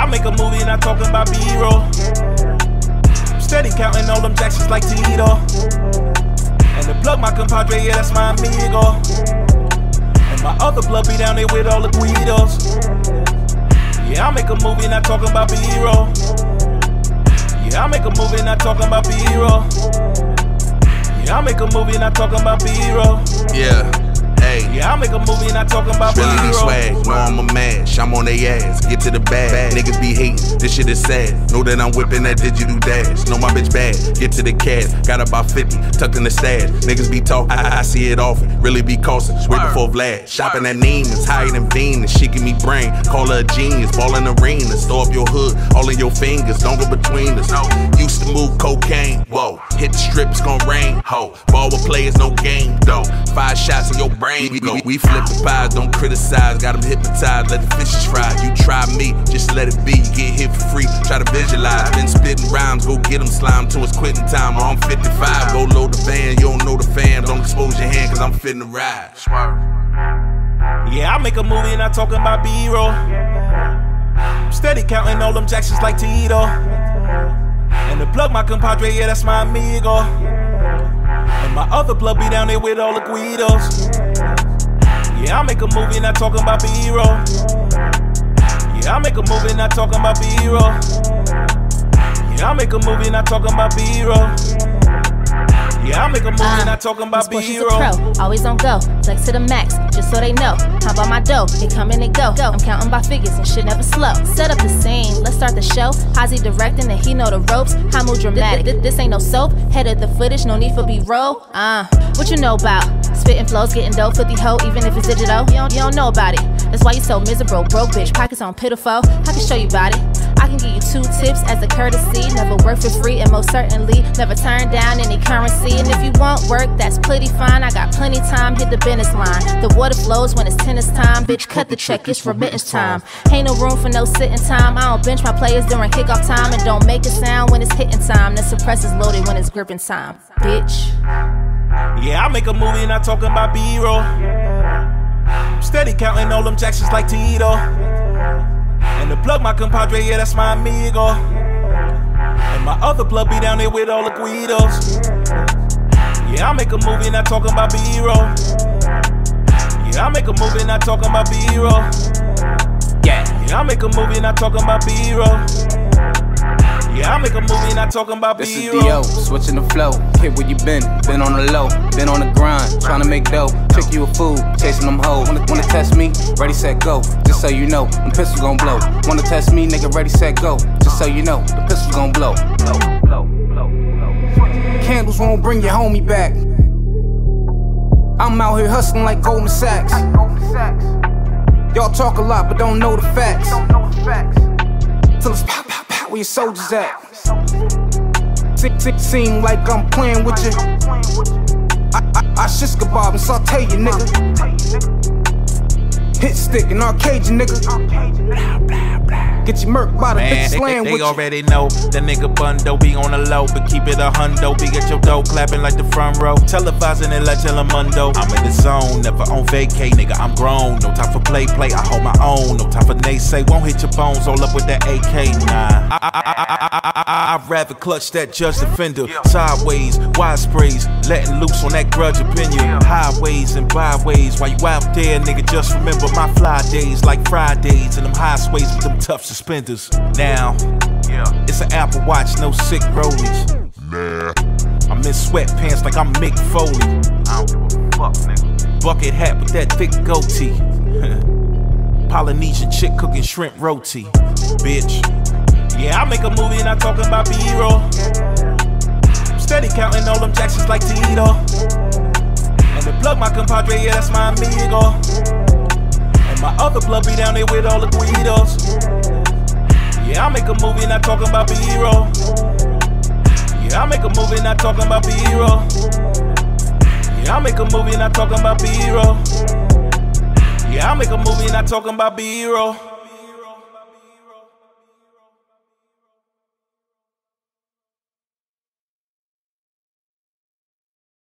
make a movie, not talking about B-roll. Steady counting all them Jacksons like Tito. And the plug, my compadre, yeah, that's my amigo. And my other plug be down there with all the Guidos. Yeah, I make a movie, not talking about B-roll. Yeah, I make a movie, not talking about B-roll. Yeah, I make a movie, not talking about B-roll. Yeah. Hey. Yeah, I make a movie, not talking about really B-roll. Swag, know I'm a mash, I'm on they ass. Get to the bag, niggas be hating, this shit is sad. Know that I'm whipping that digital dash. Know my bitch bad, get to the cash. Got about 50, tucked in the stash. Niggas be talking, I see it often. Really be costing, way before Vlad. Shopping at Neiman's, higher than Venus. She give me brain, call her a genius. Ball in arena, store up your hood, all in your fingers. Don't go between us. Used to move cocaine, whoa. Hit the strip, it's gon' rain, ho. Ball with players, no game, though. 5 shots in your brain. We flip the pies, don't criticize. Got them hypnotized, let the fishes fry. You try me, just let it be. You get hit for free, try to visualize. Been spitting rhymes, go get them slime till it's quitting time. Or I'm 55, go load the van. You don't know the fam, don't expose your hand, cause I'm fitting to ride. Yeah, I make a movie, not talking about B-roll. Steady counting all them Jacksons like Tito. And the plug, my compadre, yeah, that's my amigo. And my other plug be down there with all the Guidos. Yeah, I make a movie, not talking about B-roll. Yeah, I make a movie, not talking about B-roll. Yeah, I make a movie, not talking about B-roll. Yeah, I make a movie, not talking about B-roll. Pro, always on go, flex to the max, just so they know. How about my dough? It come and it go. I'm counting by figures and shit never slow. Set up the scene, let's start the show. How's he directing and he know the ropes? How move dramatic? This ain't no soap. Head of the footage, no need for B-roll. What you know about? Spitting flows, getting dope, 50 ho, even if it's digital. You don't know about it. That's why you so miserable, broke bitch, pockets on pitiful. I can show you about it. I can give you 2 tips as a courtesy. Never work for free and most certainly never turn down any currency. And if you want work, that's plenty fine. I got plenty time, hit the business line. The water flows when it's tennis time. Bitch, cut the check, it's remittance time. Ain't no room for no sitting time. I don't bench my players during kickoff time. And don't make a sound when it's hitting time. The suppressor's loaded when it's gripping time. Bitch. Yeah, I make a movie, not talking about B-roll. Steady counting all them Jacksons like Tito. And the plug, my compadre, yeah, that's my amigo. And my other plug be down there with all the Guidos. Yeah, I make a movie, not talking about B-roll. Yeah, I make a movie, not talking about B-roll. Yeah, I make a movie, not talking about B-roll. Yeah, I make a movie, not talking about this B-roll. This is D.O., switching the flow. Hit where you been on the low, been on the grind, trying to make dough. Trick you a fool, chasing them hoes. Wanna test me? Ready, set, go. Just so you know, them pistols gon' blow. Wanna test me, nigga? Ready, set, go. Just so you know, the pistols gon' blow. Candles won't bring your homie back. I'm out here hustling like Goldman Sachs. Y'all talk a lot but don't know the facts. Till it's pop, pop, pop, where your soldiers at? Seem like I'm playing with you. I shish kebab and saute you, nigga. Hit stick and arcade you, nigga. Get your murk by the bitch slaying with you. They already know the nigga Bundo be on the low, but keep it a hundo. Be at your dough, clapping like the front row. Televising it like Telemundo. I'm in the zone, never on vacay, nigga. I'm grown. No time for play. I hold my own. No time for naysay. Won't hit your bones all up with that AK. Nah. I'd rather clutch that judge defender. Sideways, wide sprays, letting loose on that grudge opinion. Highways and byways. While you out there, nigga, just remember my fly days like Fridays and them high sways with them tough suspenders. Now, it's an Apple Watch, no sick rollies. I'm in sweatpants like I'm Mick Foley. I don't give a fuck, nigga. Bucket hat with that thick goatee. Polynesian chick cooking shrimp roti. Bitch. Yeah, I make a movie, not talking about B-roll. Steady counting all them Jacksons like Tito. And the plug, my compadre, yeah, that's my amigo. And my other plug be down there with all the Guidos. Yeah, I make a movie, not talking about B-roll. Yeah, I make a movie, not talking about B-roll. Yeah, I make a movie, not talking about B-roll. Yeah, I make a movie, not talking about B-roll.